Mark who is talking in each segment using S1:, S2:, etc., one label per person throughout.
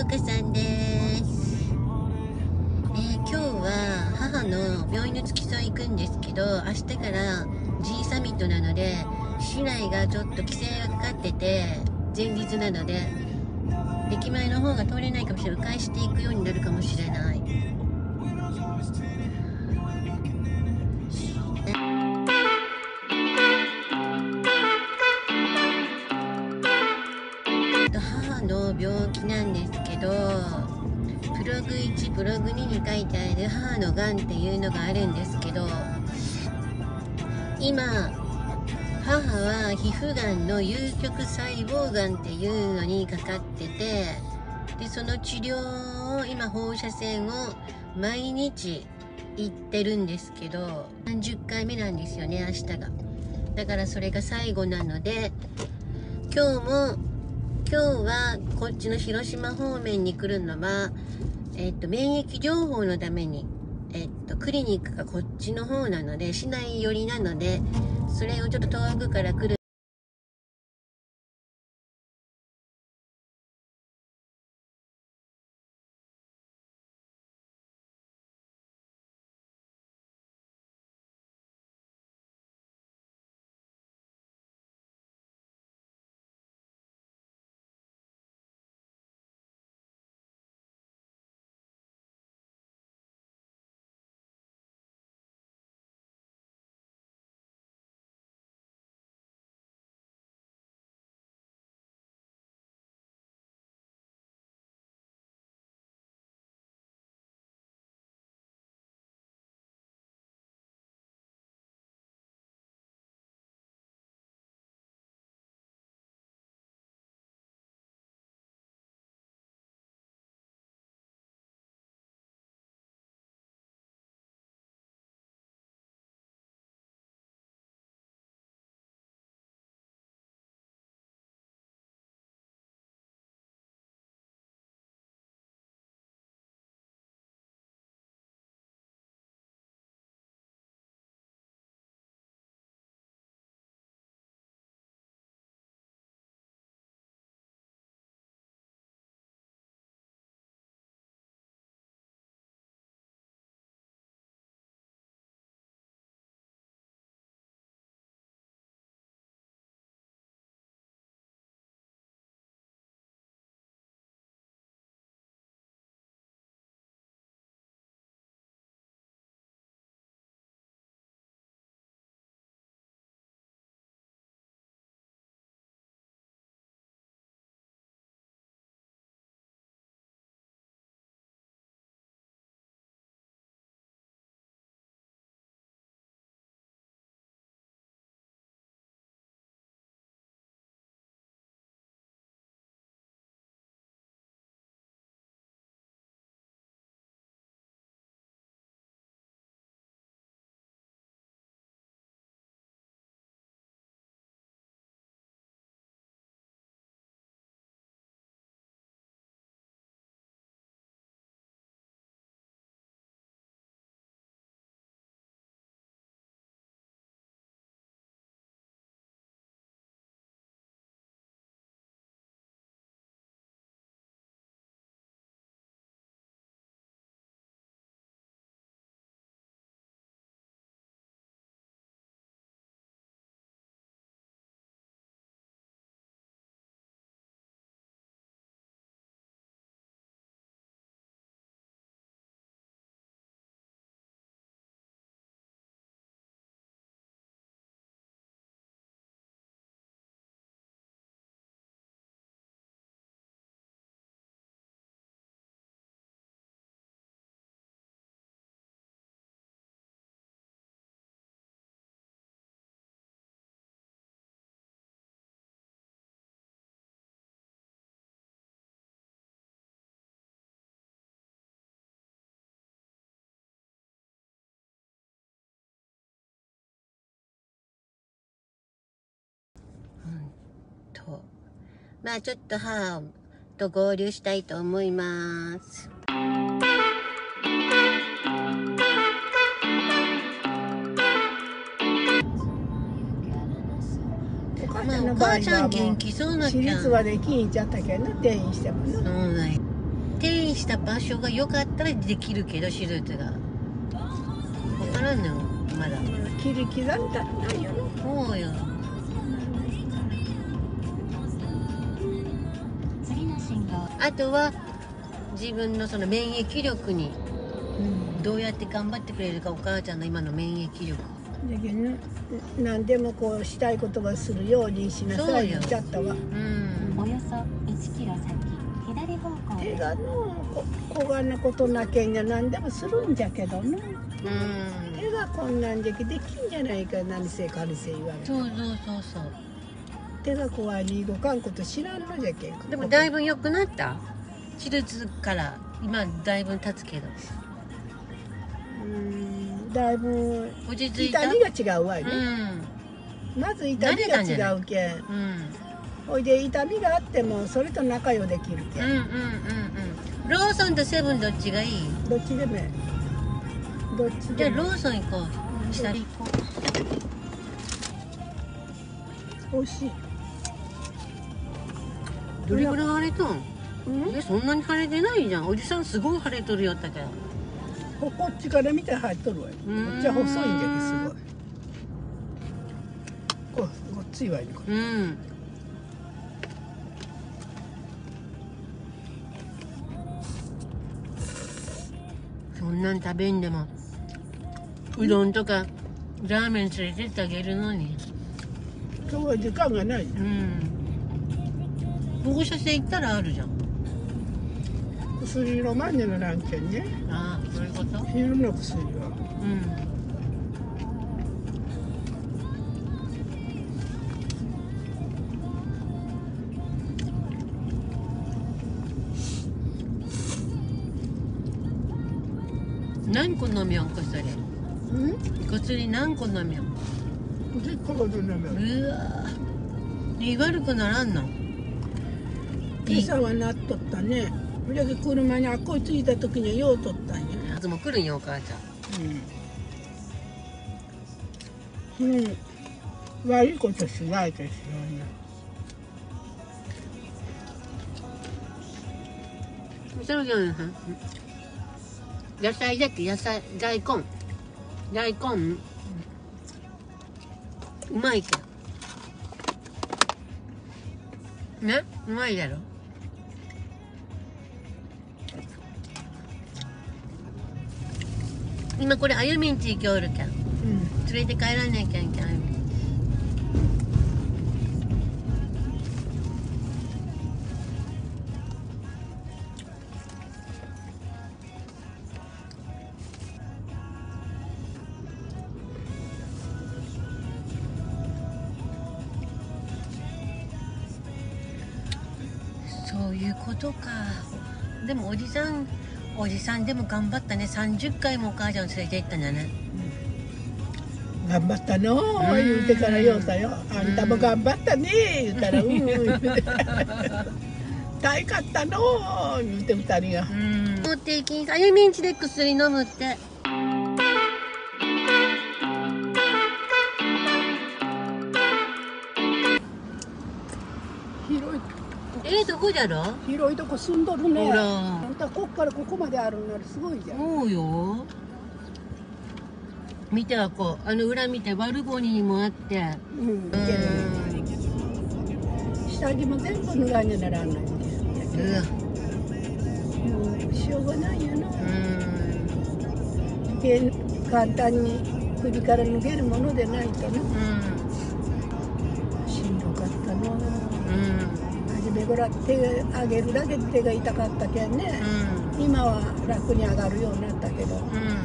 S1: 農家さんです。今日は母の病院の付き添い行くんですけど、明日から G サミットなので市内がちょっと規制がかかってて、前日なので駅前の方が通れないかもしれない。迂回していくようになるかもしれない。母の病気なんですけど、ブログ1、ブログ2に書いてある母のがんっていうのがあるんですけど、今母は皮膚がんの有極細胞がんっていうのにかかってて、でその治療を今放射線を毎日行ってるんですけど、30回目なんですよね、明日が。だからそれが最後なので、今日はこっちの広島方面に来るのは、免疫療法のために、クリニックがこっちの方なので、市内寄りなので、それをちょっと遠くから来る。まあちょっと母と合流したいと思います。まあお母ちゃん元気そうなきゃ。
S2: 私立はできんちゃったけどな、転院してもな。
S1: そうだよ。 にした場所が良かったらできるけど、手術が分からんのよまだ。
S2: 切り刻んだらないよね。
S1: そうよ。あとは自分のその免疫力にどうやって頑張ってくれるか、お母ちゃんの今の免疫力。
S2: だけど何でもこうしたいことはするようにしなさいよ。ちゃったわ。
S3: およそ1キロ先左方向。
S2: 手がの小がなことなけんじゃ何でもするんじゃけどな。手がこんなんじゃけできんじゃないか、何せかりせ言われる。
S1: そう。
S2: 手が怖いに動かんこと知らんのじゃけん。
S1: でもだいぶ良くなった。手術から今だいぶ経つけど。
S2: だいぶ
S1: 落ち着いた。
S2: 痛みが違うわよね。まず痛みが違うけん。ほいで痛みがあってもそれと仲良できるけん。
S1: ローソンとセブンどっちがいい？
S2: どっちでもどっちでも。
S1: じゃあローソン行こう。下に行こ
S2: う。美味しい。
S1: どれぐらい腫れとん？そんなに腫れてないじゃん。おじさんすごい腫れとるよったけど。
S2: こっちから見たら入っとるわよ。こっちは細いんじゃけすごい。ごっついわよ。
S1: そんなん食べんでもうどんとかラーメン連れてってあげるのに。
S2: 今日は時間がない。
S1: 放射線行ったらあるじゃん。
S2: 薬飲まんねのらんけんね。
S1: ああ、そういうこと。
S2: 昼の薬は。
S1: 何個飲みよん薬？薬何個飲みよん
S2: ？10個ほど飲む。
S1: うわー、悪くならんの？
S2: 今朝はなっとったね。それで車にあっこいついた時にはようとったんや。
S1: いつも来るんよお母ちゃ
S2: ん。悪いことしないですよね。
S1: 野菜だっけ？野菜、大根、うまいけどね、うまいやろ。今これあゆみんち行きおるけん、連れて帰らなきゃいけん。そういうことか。でもおじさんでも頑張ったね。30回もお母ちゃんを連れて行ったんじゃね。
S2: 頑張ったの言うてから言うたよ。あんたも頑張ったね言うたら言うて大かったの言うて2人が。持っていきん。あゆみんちで薬飲むって。広い。どこじゃろ？広いとこ住んどるね。ほら。あんたこっからここまであるんならすごいじゃん。そうよ。見てはこう裏見てバルコニーもあって。下着も全部脱がんにならんのよ。しょうがないよな。簡単に首から脱げるものでないとね。しんどかったな。初めから手上げるだけで手が痛かったけんね。今は楽に上がるようになったけど。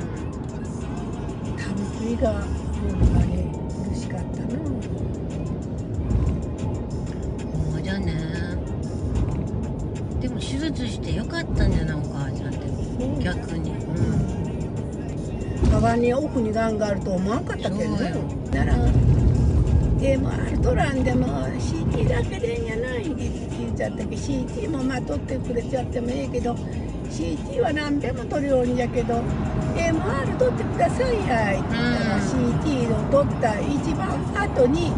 S2: たぶん首がほんまに苦しかったな。そうじゃね。でも手術してよかったんじゃないお母ちゃんって。逆に。側に奥にがんがあると思わんかったけどね。ならMR 取らんでも CT だけでんやないって言っちゃったけど CT もまとってくれちゃってもええけど CT は何でも取るようにやけど MR 取ってくださいやいって言ったら CT を取った一番後に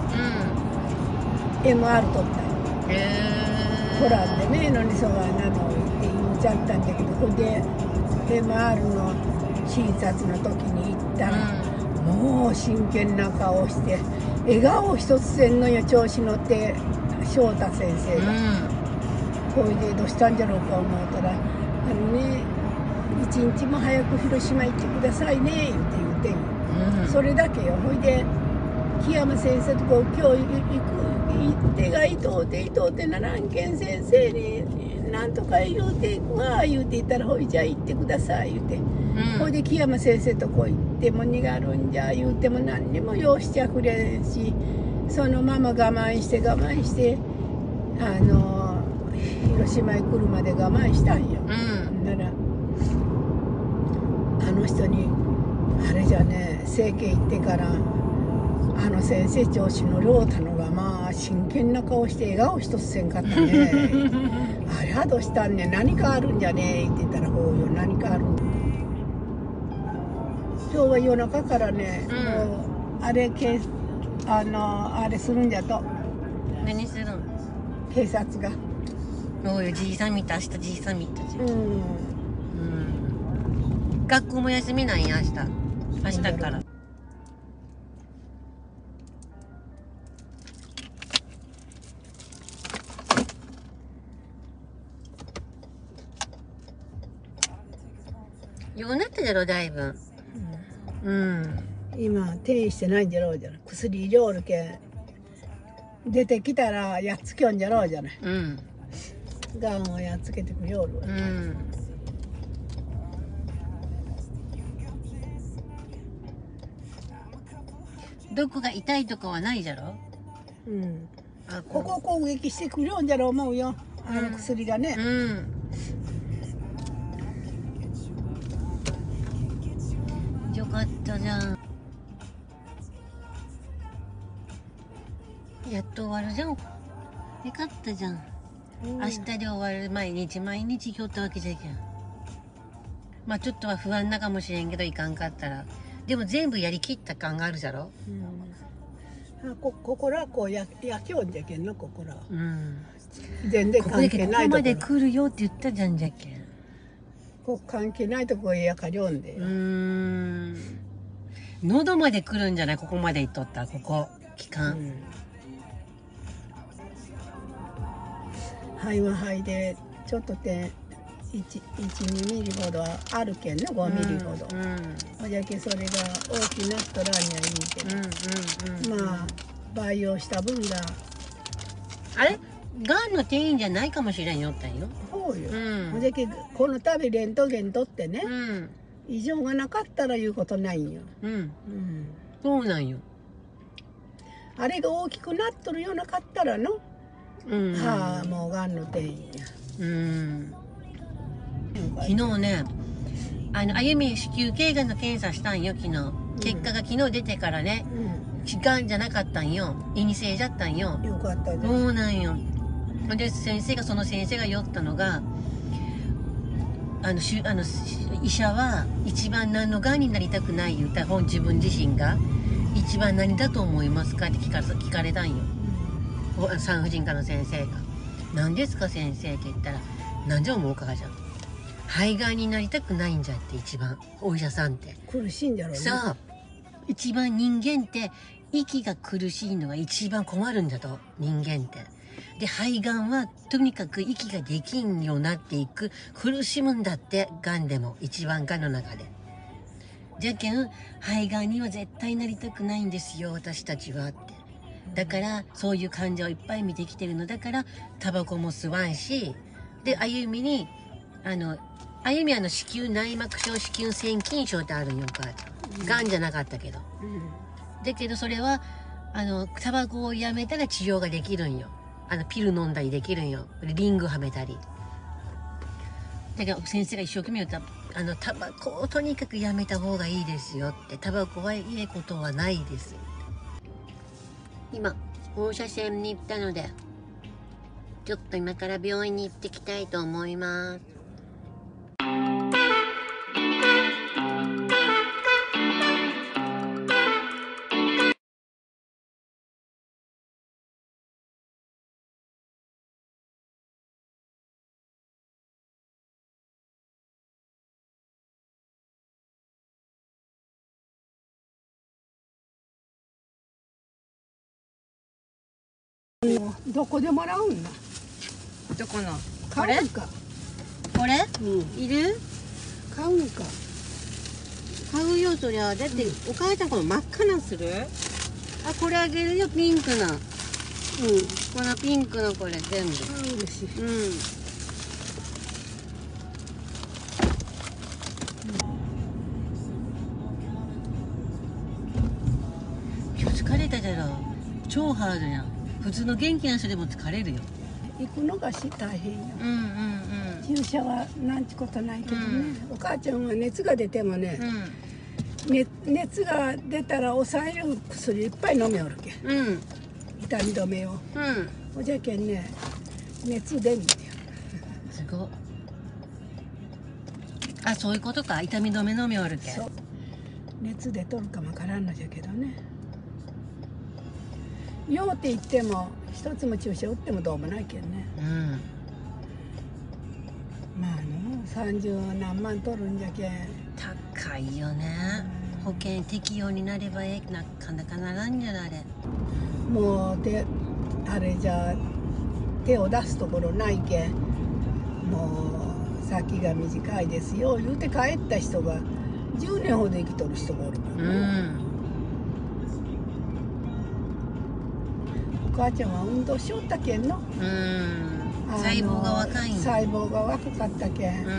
S2: MR 取ったよ。取らんでねえのにそがなのって言うちゃったんだけど、ほんで MR の診察の時に行ったら、もう真剣な顔して笑顔一つせんのよ、調子乗って翔太先生が。ほいでどうしたんじゃろうか思ったら、一日も早く広島行ってくださいね言ってんよ、それだけよ。ほいで木山先生とこ今日行ってが伊藤ってならんけん先生になんとか言うていくわ言うて言ったら、ほいじゃあ行ってください言うて、ほいで木山先生とこ行っても苦るんじゃ言うても何にも用しちゃくれんし、そのまま我慢して広島へ来るまで我慢したんよ、だからあの人にあれじゃね、整形行ってから先生調子乗ろうたのが、まあ真剣な顔して笑顔一つせんかったねあれはどうしたんね、何かあるんじゃねえって言ったら、ほうよ何かあるんだ。今日は夜中からね、もうあれするんじゃと。
S1: 何するの？
S2: 警察が。
S1: おい、じいさん見た、明日じいさん見たじゃん。学校も休みなんや、明日から。よくなったじゃろ、だいぶ。
S2: 今転移してないんじゃろうじゃない。薬入れおるけん出てきたらやっつけよんじゃろうじゃない。がんをやっつけてくれおるわけ。
S1: どこが痛いとかはないじゃろ。
S2: ここを攻撃してくれよんじゃろう思うよ、薬がね。
S1: よかったじゃん。やっと終わるじゃん。よかったじゃん。明日で終わる毎日今日ったわけじゃけん。まあちょっとは不安なかもしれんけど、いかんかったらでも全部やりきった感があるじゃろ。
S2: ここらこう焼きおんじゃけんの、ここら全然関係ないところ。
S1: ここまで来るよって言ったじゃんじゃけん。
S2: 関係ないとこへ焼かりょんで。
S1: 喉まで来るんじゃない、ここまで行っとったら、ここ期間。
S2: 肺は肺でちょっと1、2ミリほどあるけんね、5ミリほど。ほじゃけそれが大きなっとらんにはいいけど、まあ培養した分が
S1: あれがんの転移じゃないかもしれんよったんよ。
S2: そうよ。ほじゃけこの度レントゲン取ってね、異常がなかったら言うことないんよ。
S1: そうなんよ。
S2: あれが大きくなっとるようなかったらの、もうがんの転移や。
S1: 昨日ね、あゆみ子宮頸がんの検査したんよ、昨日。結果が昨日出てからね、がんじゃなかったんよ。陰性じゃったんよ。
S2: よかったね。
S1: そうなんよ。で、その先生が言ったのが、医者は一番何のがんになりたくない言うたら、自分自身が一番何だと思いますかって聞かれたんよ。産婦人科の先生が。何ですか先生って言ったら、何じゃ思うかじゃん。肺がんになりたくないんじゃって、一番お医者さんって
S2: 苦しいんじゃろうね。
S1: そう、一番人間って息が苦しいのが一番困るんだと、人間って。で、肺がんはとにかく息ができんようになっていく、苦しむんだって、がんでも一番がんの中で。じゃけん肺がんには絶対なりたくないんですよ、私たちはって。だからそういう患者をいっぱい見てきてるのだから、タバコも吸わんし、で、あゆみに子宮内膜症子宮腺筋症ってあるんよ、お母ちゃん。がんじゃなかったけど。だけどそれはタバコをやめたら治療ができるんよ。ピル飲んだりできるんよ。リングはめたり。だから先生が一生懸命言った、タバコをとにかくやめた方がいいですよって。タバコはいいことはないです。今放射線に行ったので、ちょっと今から病院に行ってきたいと思います。
S2: どこでもらうんだ。
S1: どこの？これ？
S2: 買うんか。
S1: これ？
S2: うん。
S1: いる？
S2: 買うんか。
S1: 買うよそりゃ。だってお母ちゃんこの真っ赤なんする？あ、これあげるよピンクな。
S2: うん。
S1: このピンクのこれ全部。
S2: 嬉しい。
S1: うん。今日疲れたじゃろ。超ハードやん。普通の元気な人でも疲れるよ。
S2: 行くのが大変よ。
S1: うんうんうん。
S2: 注射はなんちことないけどね。お母ちゃんは熱が出てもね。熱が出たら抑える薬いっぱい飲めおるけん。
S1: うん。
S2: 痛み止めを。
S1: うん。
S2: おじゃけんね、熱出んのよ。
S1: すごい。あ、そういうことか。痛み止め飲みおるけん。
S2: そう。熱出とるかもわからんのじゃけどね。ようって言っても一つも注射打ってもどうもないけんね。
S1: うん。
S2: まあ30何万取るんじゃけん。
S1: 高いよね。保険適用になればなかなかならんじゃないあれ。
S2: もうあれじゃ手を出すところないけん、もう先が短いですよ言うて帰った人が10年ほど生きとる人がおるもん、お母ちゃんは運動しよったけんの。
S1: 細胞が若いん
S2: 細胞が若かったけん、あ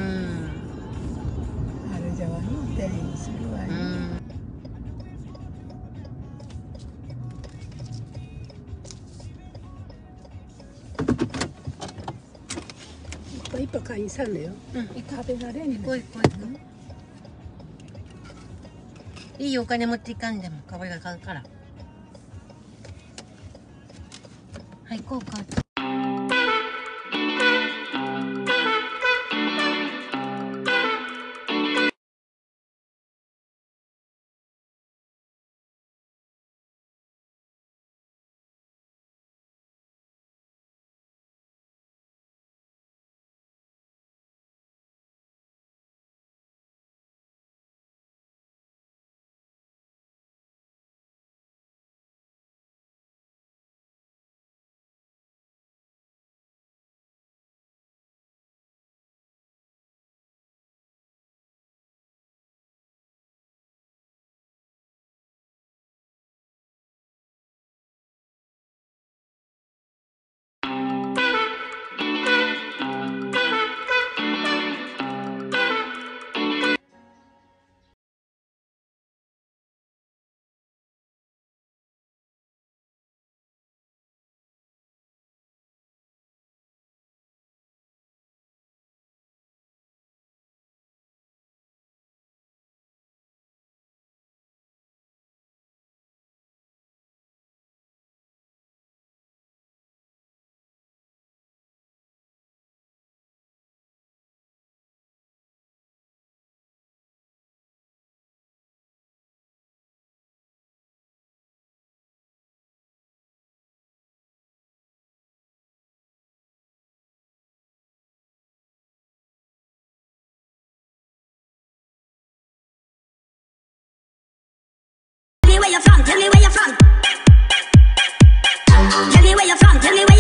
S2: れじゃわの転移するわよ、いっぱい買いにさんのよ。食べられんの。
S1: 行こう。いいお金持っていかんでもかわいが買うから。はい、行こうか。
S4: Tell me where you're from. Tell me where you're from.